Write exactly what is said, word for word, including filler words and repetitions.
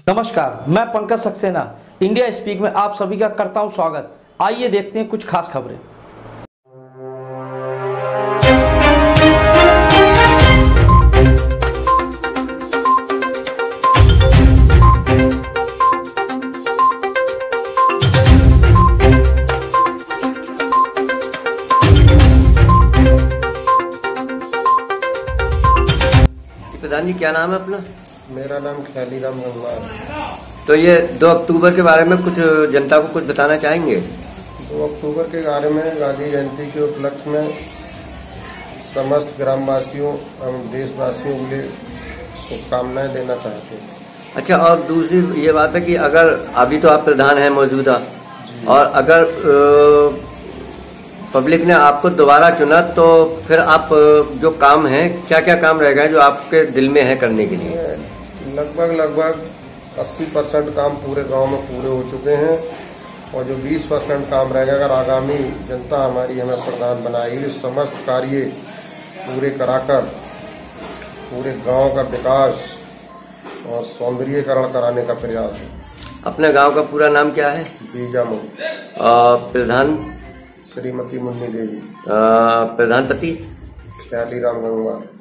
नमस्कार, मैं Pankaj Saxena India speak में आप सभी का करता हूं स्वागत। आइए देखते हैं कुछ खास खबरें। प्रधान जी, क्या नाम है अपना? मेरा नाम ख्याली राम गंगवार है। तो ये दो अक्टूबर के बारे में कुछ जनता को कुछ बताना चाहेंगे? दो अक्टूबर के बारे में गांधी जयंती के उपलक्ष्य में समस्त ग्रामवासियों एवं देशवासियों के लिए शुभकामनाएं देना चाहते हैं। अच्छा, और दूसरी ये बात है कि अगर अभी तो आप प्रधान हैं मौजूदा, और अगर पब्लिक ने आपको दोबारा चुना तो फिर आप जो काम है, क्या क्या काम रहेगा जो आपके दिल में है करने के लिए? लगभग लगभग अस्सी परसेंट काम पूरे गांव में पूरे हो चुके हैं, और जो बीस परसेंट काम रहेगा, अगर आगामी जनता हमारी हमें प्रधान बनाएगी, समस्त कार्य पूरे कराकर पूरे गांव का विकास और सौंदर्यीकरण कराने का प्रयास है। अपने गांव का पूरा नाम क्या है? बीजामुल। प्रधान श्रीमती मुन्नी देवी। प्रधानपति ख्याली राम गंगवार।